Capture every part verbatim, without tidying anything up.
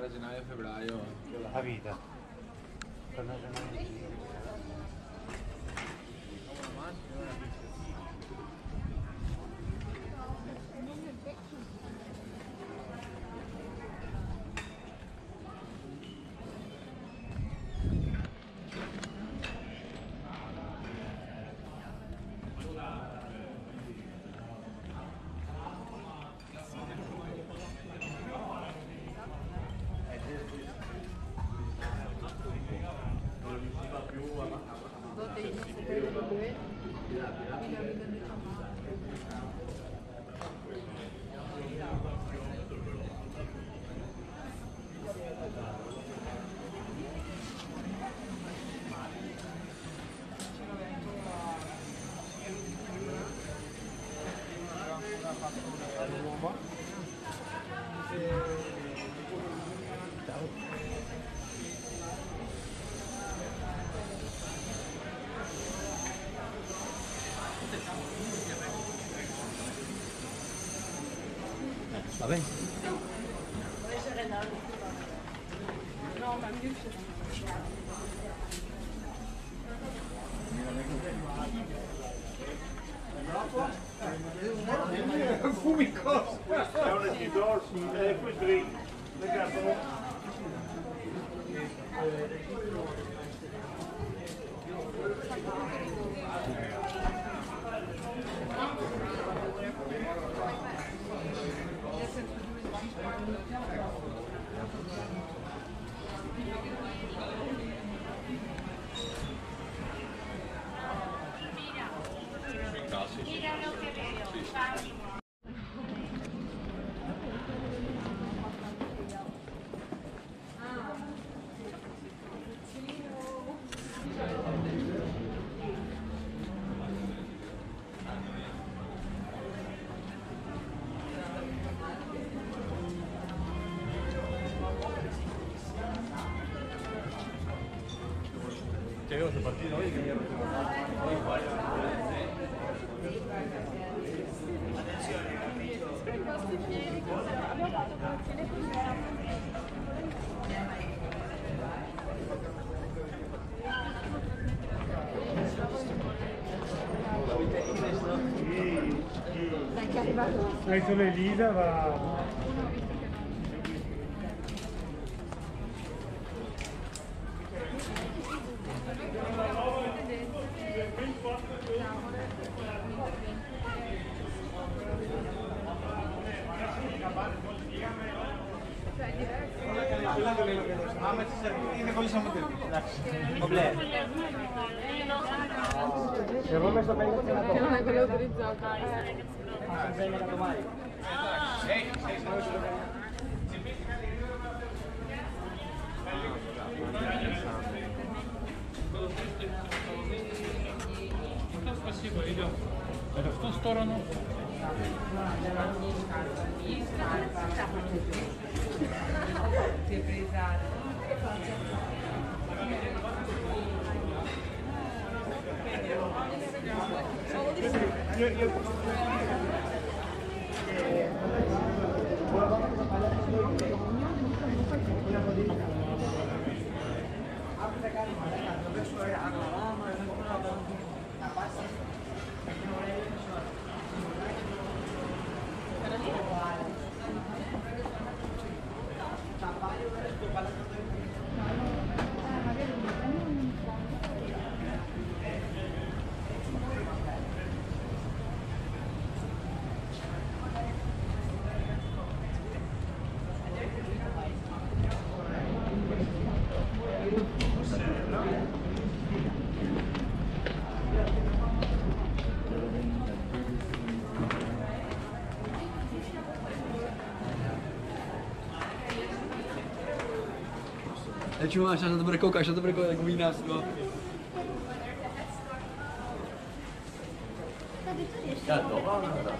ancora gennaio-febbraio. La vita. Torna gennaio. Va bene? No, ma mi riesce. Fumi cosa? È una di dorsi, e poi tre. Le cazzo. Mira lo que veo. Che avevo se partito noi che mi ero Questi piedi che abbiamo fatto colazione con Dai che è arrivato. Hai solo Elisa va. Ah, ma ci serve, cosa siamo tutti? Problemi. Ci avevo messo bene Che non è quello utilizzato. Ah, sei andato mai? Sei, sei, sei. Спасибо, идем. Это в ту сторону. E cuma așa să brăcoc, așa să brăcoc cu mine asta. Da, doba, da.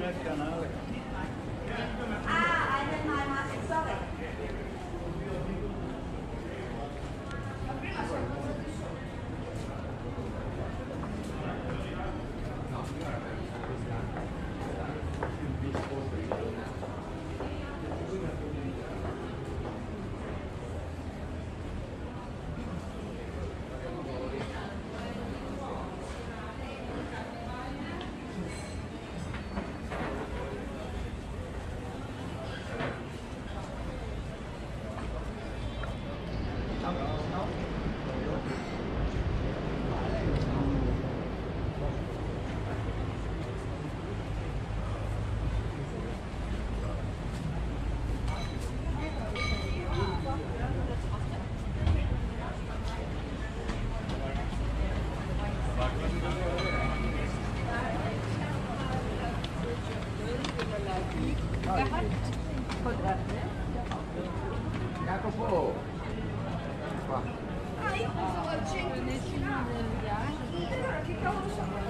Jacopo! Qua. Ah, io pensavo al centro nessuno del viaggio. Allora che cavolo sono?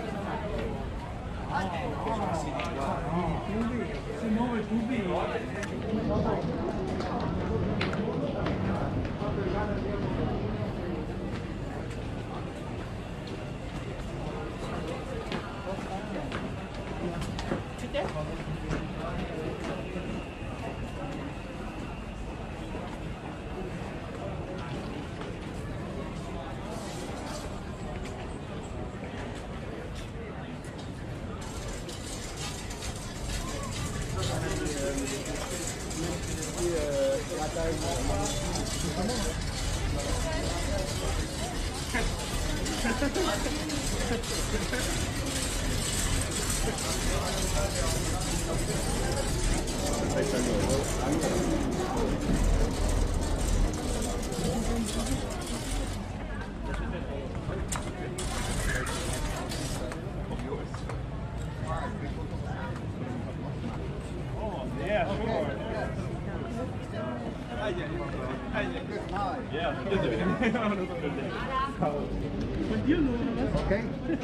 Si muove tubi. Yeah, sure. Ok?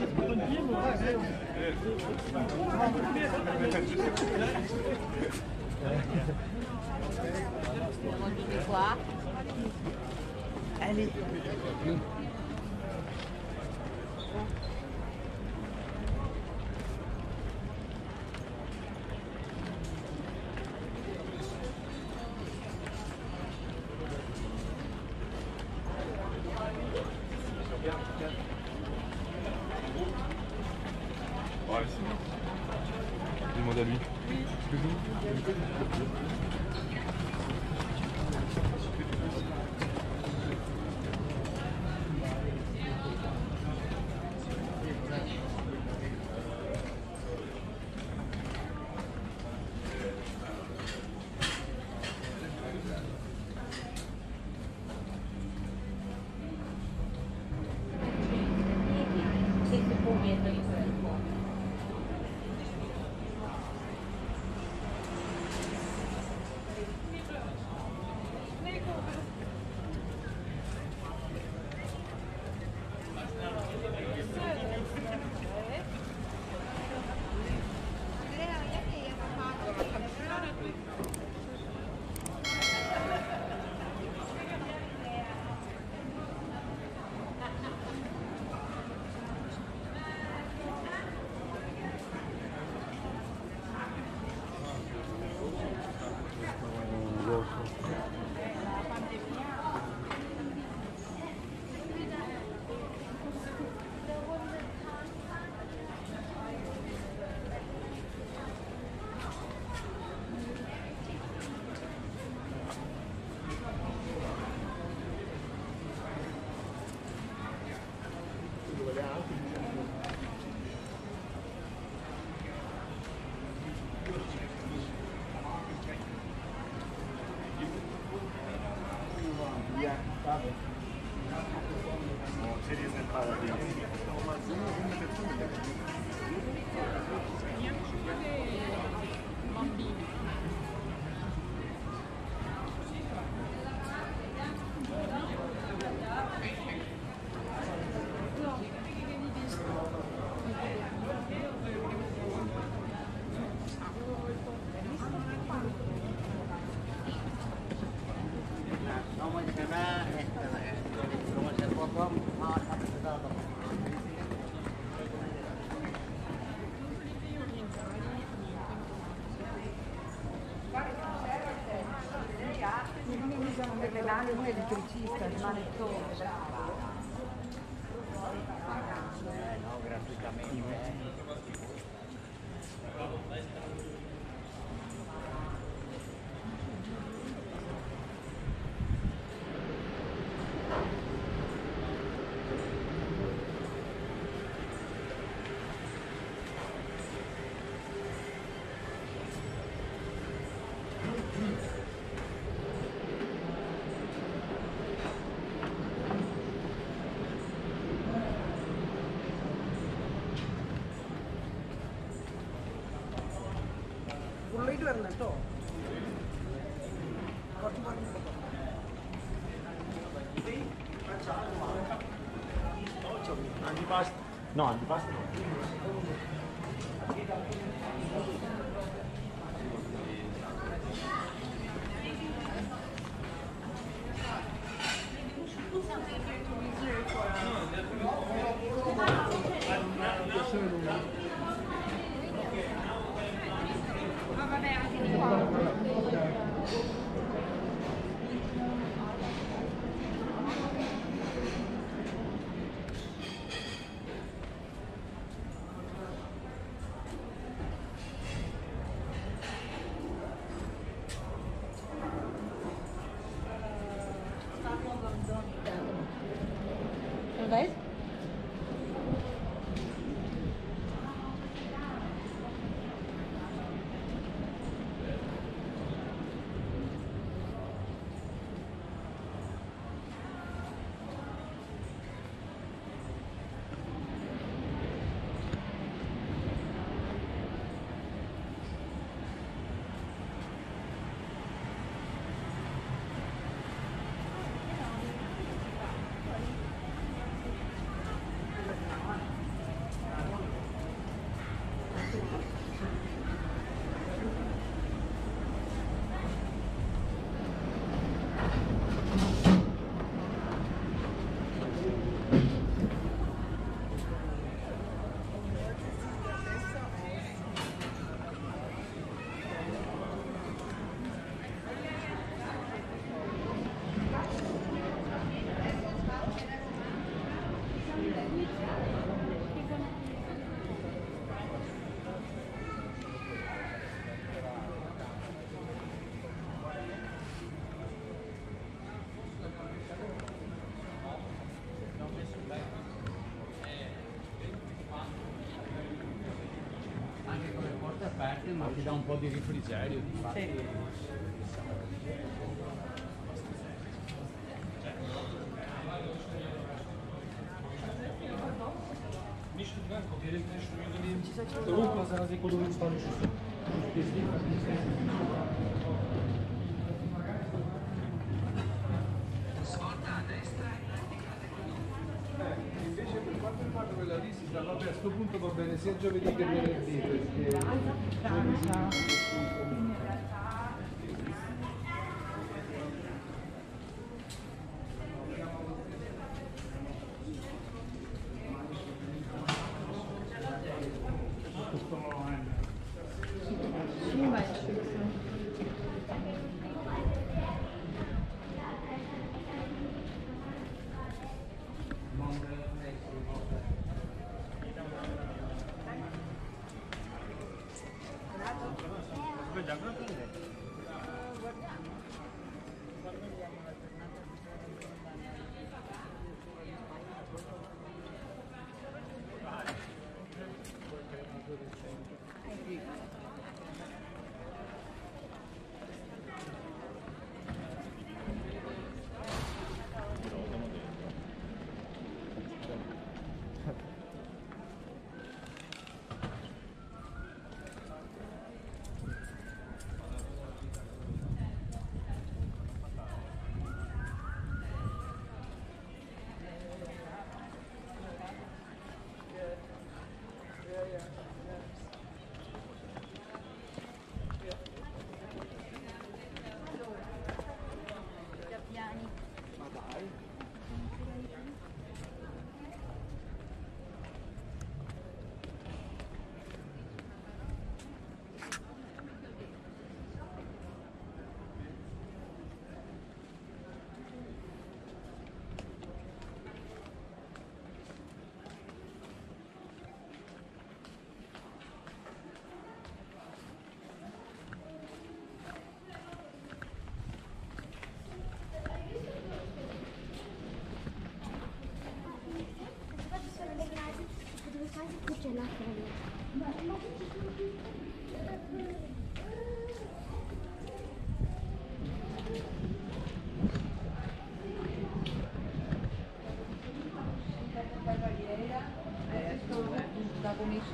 Siamo tutti qua. Allez. Ouais, c'est bon. Demande à lui. grande, uno è elettricista, rimane solo, brava. No, graficamente. ഉള്ളിട്ട് വരണം കേട്ടോ Antipasto. No, antipasto no. Ma vabbè, anche di qua. Guys? Anche con le porte aperte, ma ti dà un po' di refrigerio. Infatti. Rupa za razliku od ovih stoličnih. Invece per quanto riguarda quella visita, vabbè, a questo punto va bene sia giovedì che venerdì perché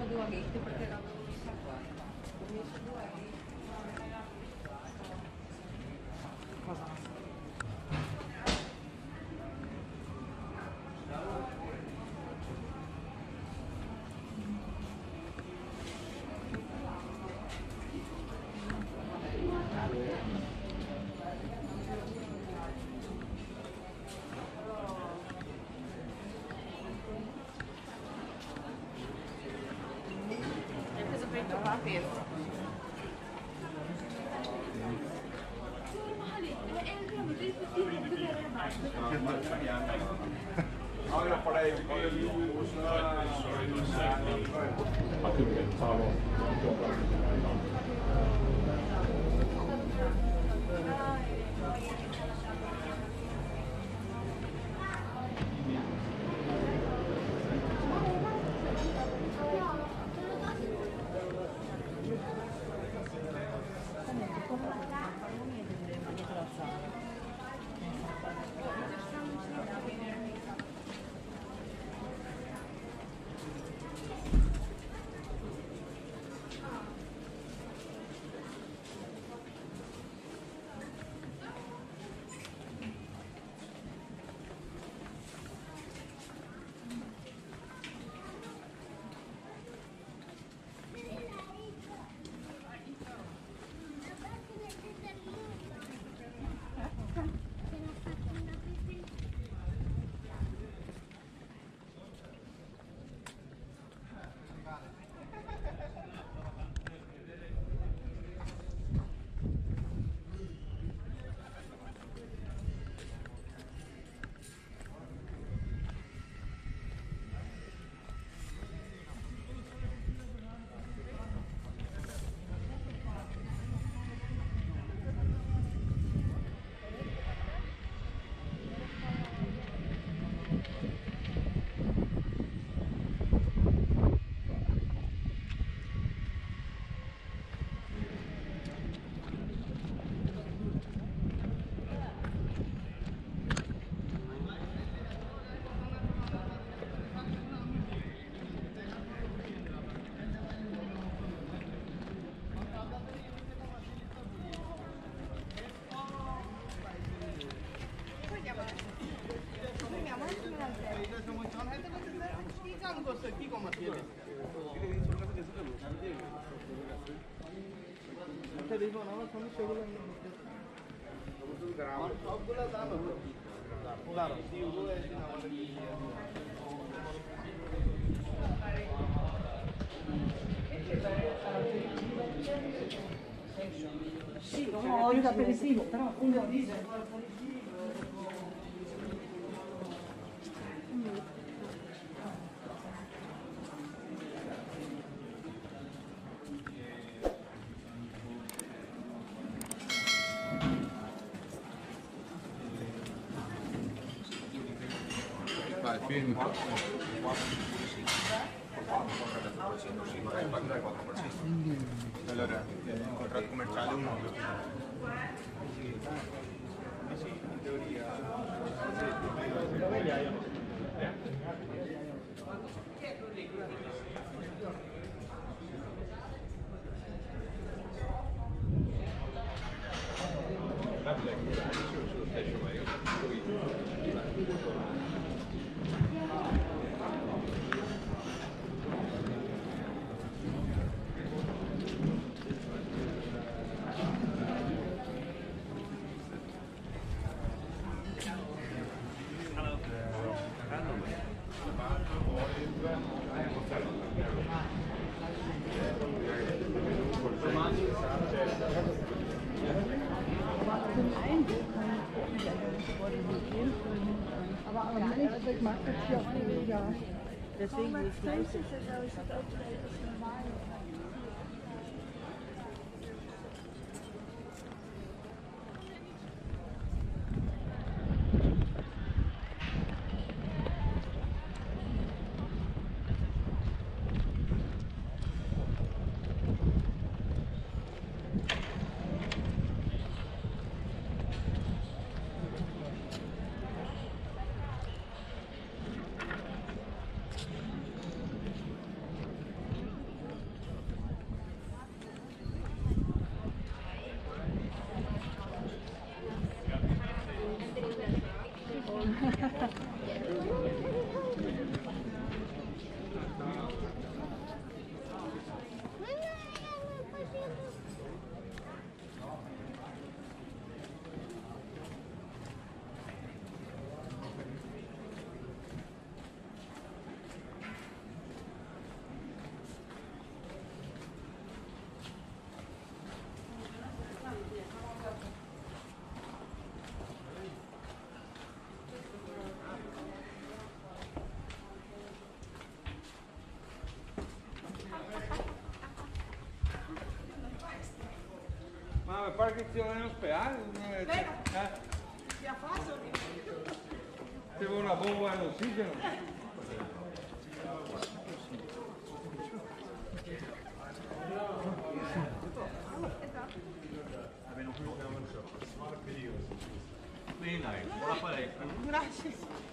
due aghetti perché l'avevo messa qua. Ho messo due aghetti. Cosa? Hai preso petto qua aperto. No, io farei Ma tu pensavo. সবগুলো দাম হলো ওগুলো Sì, non ho olio d'aperitivo, però un dice. Vai, film. Allora, il contratto commerciale è un modo. Aber am Endeffekt macht das hier auch weniger. Deswegen ist es gleich. Ma pare che sia in ospedale? Eh? Ti ha fatto? C'è una bomba all'ossigeno? Bene, buona palestra. Grazie.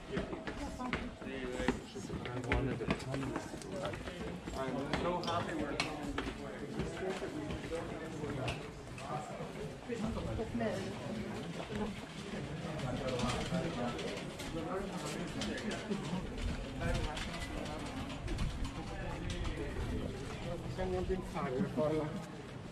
I'm so happy we're Possiamo pensare per farla.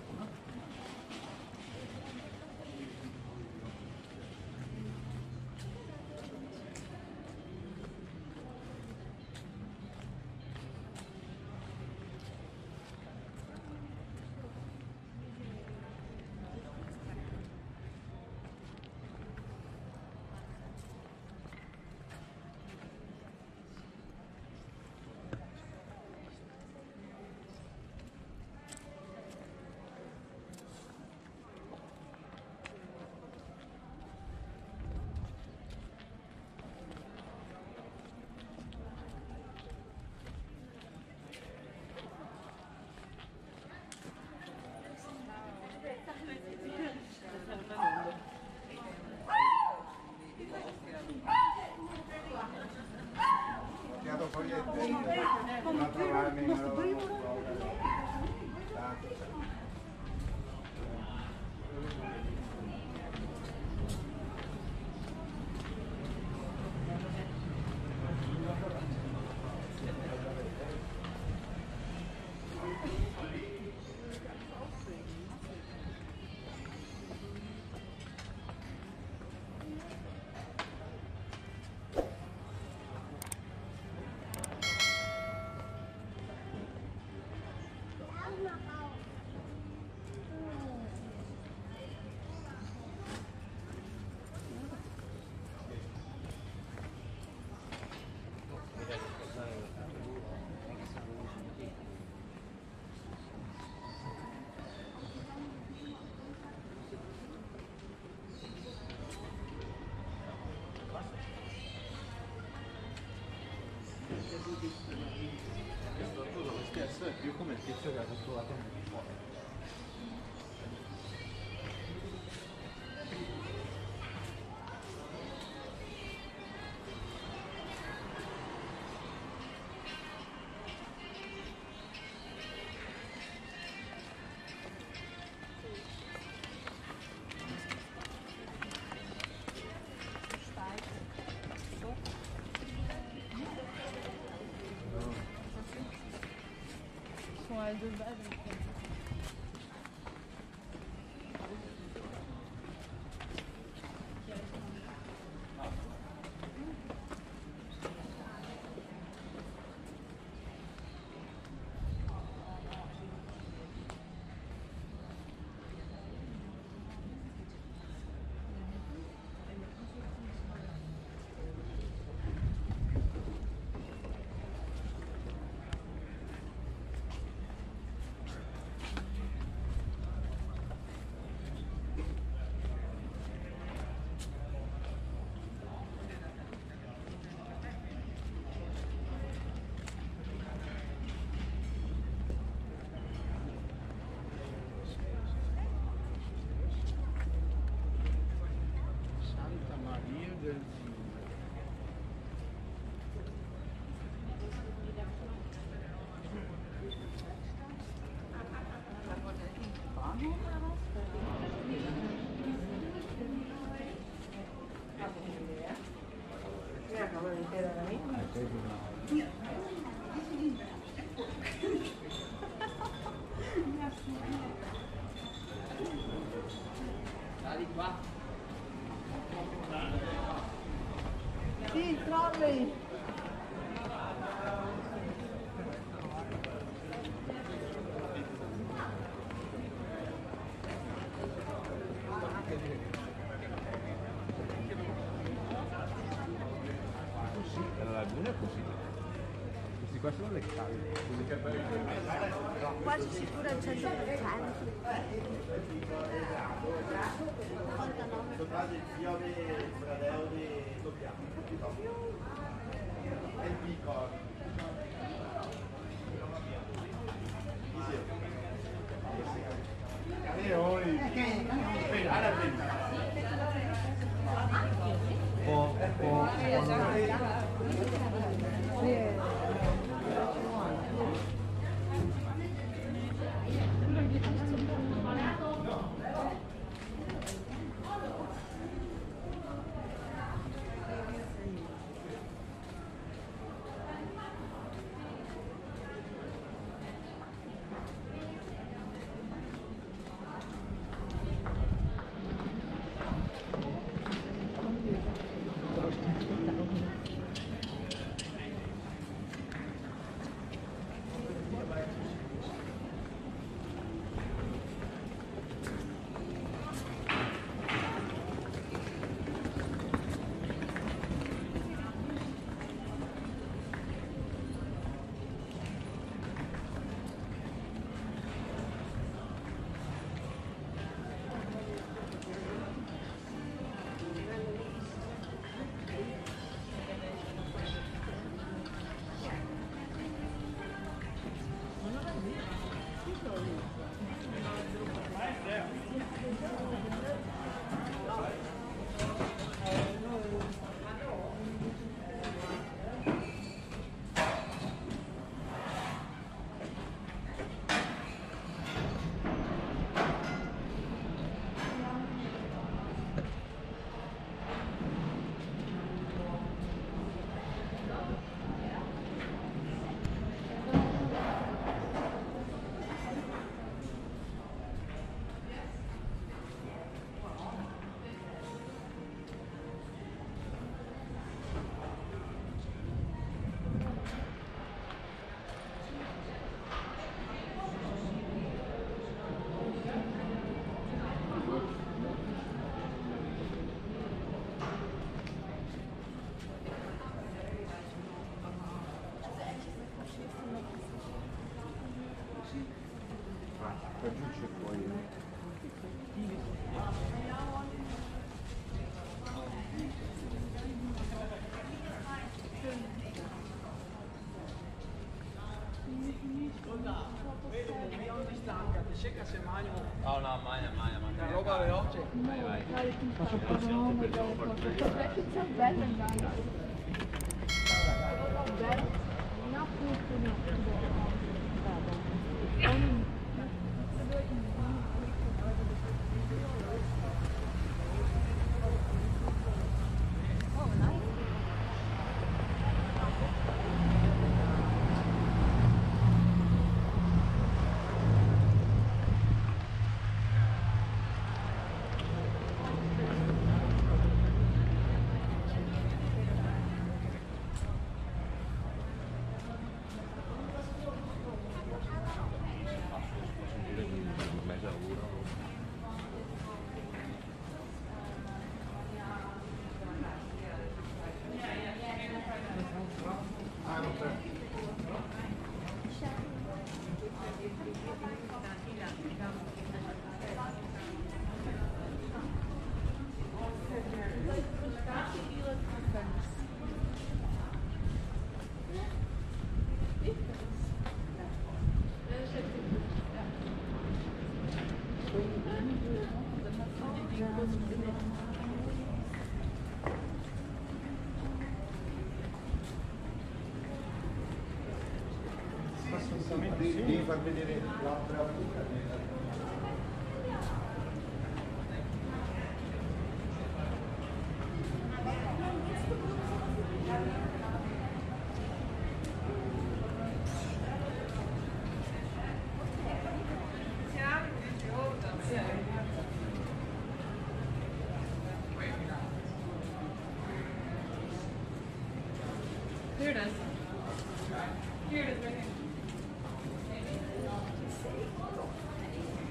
Questo è più come il tizio che ha trovato un po'. Ouais, de base. Santa Maria del Fiume. Dai qua. Sì, trolley. La laguna è così. Questi Queste sono le calde. Quasi sicura al cento per cento. Oh no, mangia, mangia, mangia. Roba veloce. Vai, vai. Faccio parlare bello. Bello andare. Bello. No, tutto no. Devi far vedere l'altra. Here it is. Here it is right here.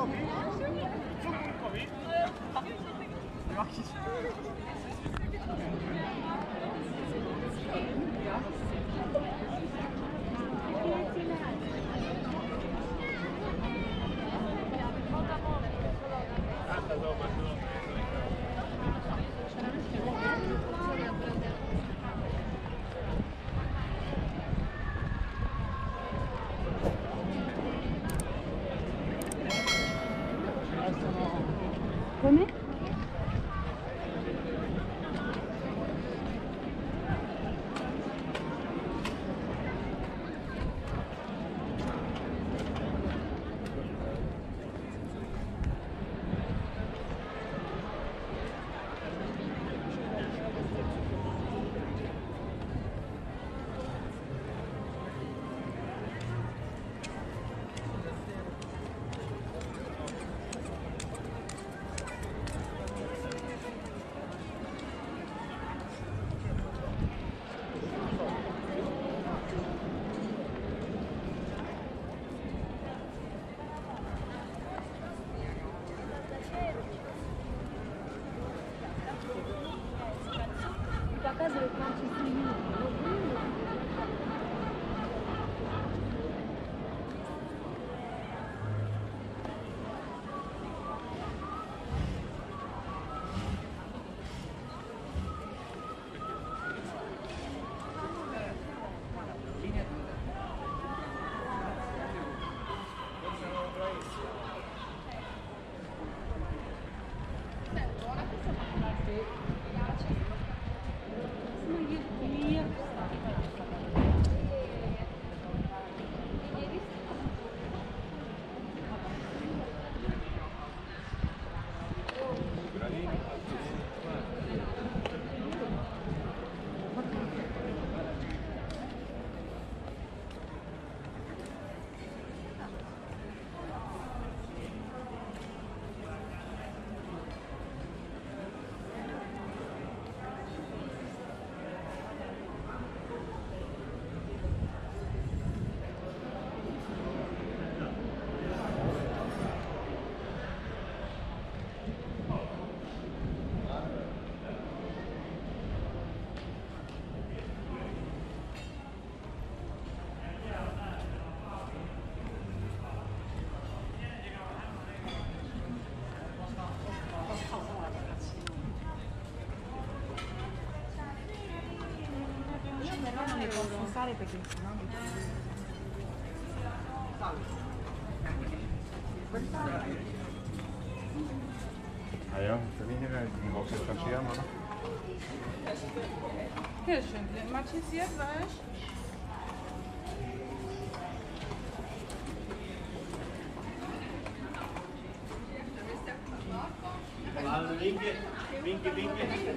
Come? Fare perché sennò A ja, verliezen die was het gaan zien, maar. Heel schön. Macie zjadłeś? Winkel, winkel, winkel.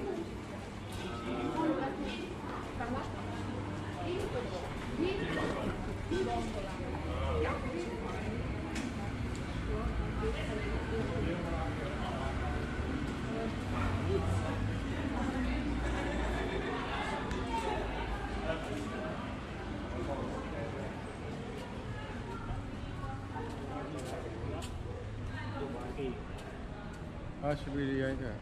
Ah, should we do that?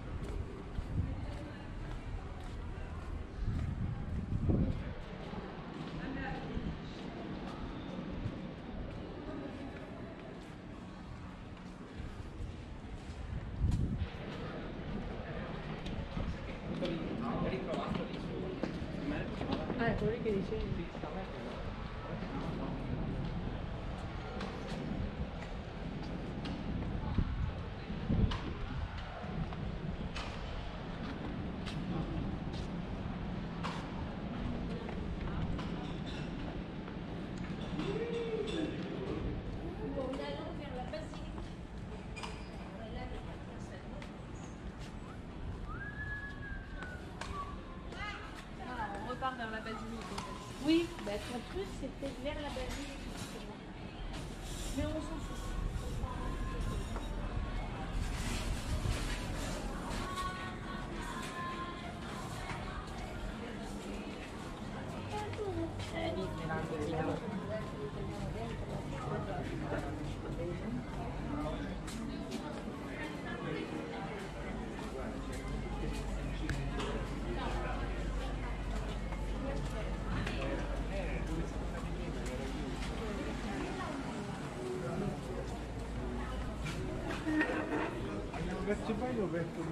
Ah, è quello che dicevi. Vers la basilique. Oui, bah, ton truc c'était vers la basilique. Mais on s'en fout. se vai lo metto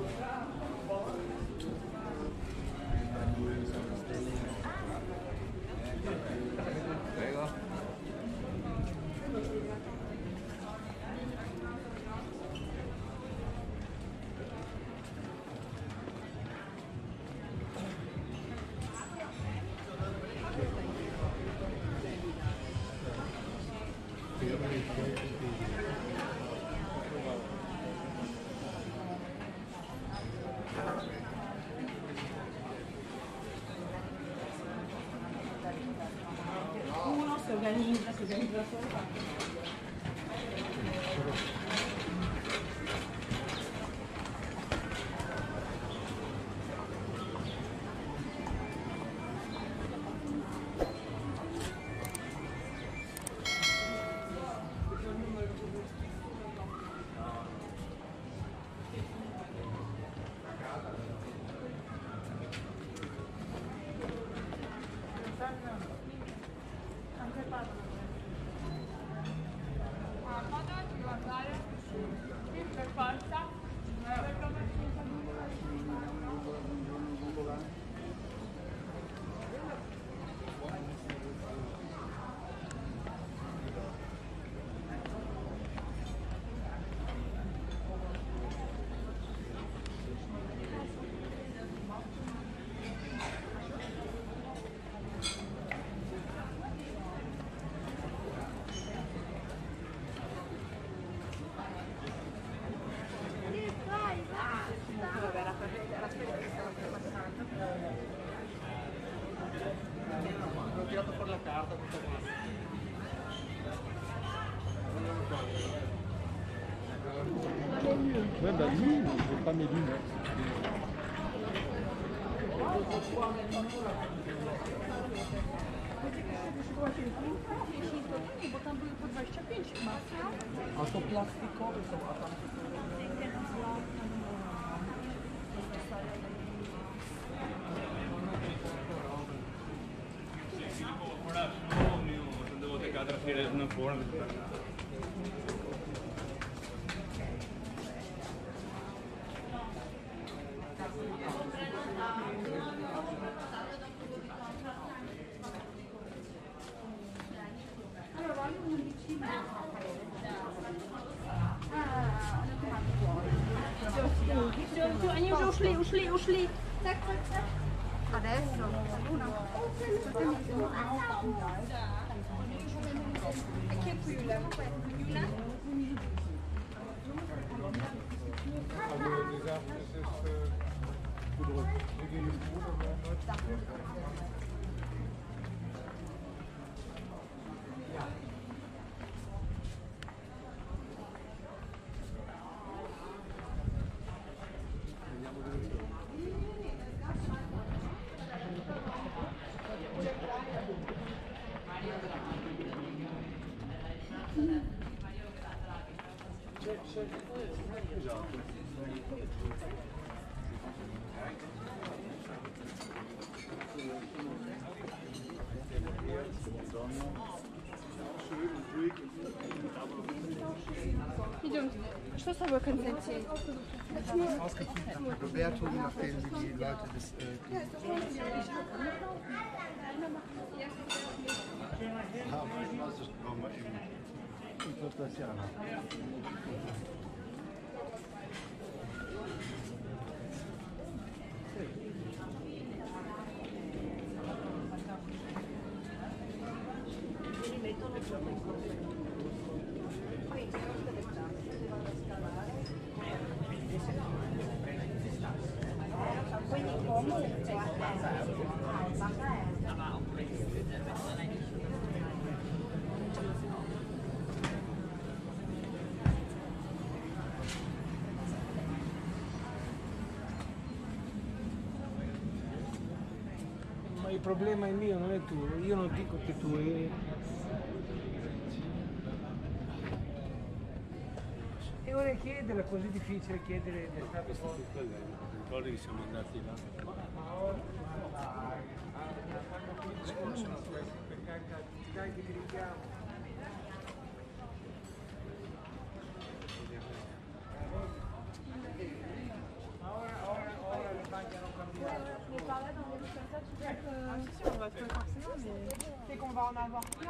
Prego. Uno si organizza, si organizza solo. Ho tirato fuori la carta, tutto qua. Ouais, bah lui, il ne veut pas mes lunettes. Bo tam były po dwadzieścia pięć chyba. A to plastikowe są, a tam Devo teccare a fare una forma. Они уже ушли, ушли, ушли. Tak, tak, tak. Adesso. Una. E che qui una? Una? Also die sagt, es ist äh, gut rück. Wir gehen ins Boot und werden dort. Идемте. Что с тобой, Константин? Bewertungen, nachdem die Leute das. Äh, Ma il problema è mio, non è tuo. Io non dico che tu è... E ora chiedere, è così difficile chiedere del stato Ricordi che siamo andati là? Dai che ti richiamo. en avoir plein.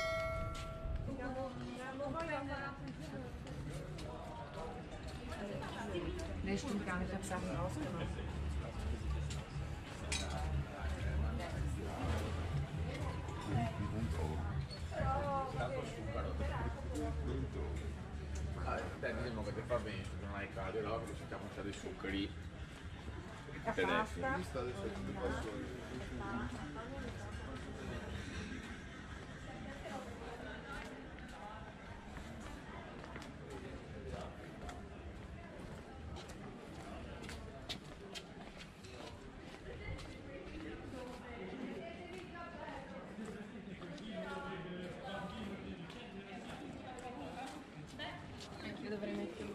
Nee, stimmt gar nicht. Ich habe Sachen rausgenommen. Beh, diciamo che ti fa bene, se non hai caldo, no? Perché cerchiamo un po' di zuccheri. Tedeschi. Io dovrei metterlo.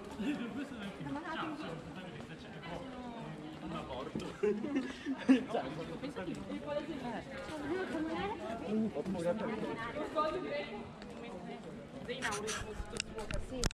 Zina,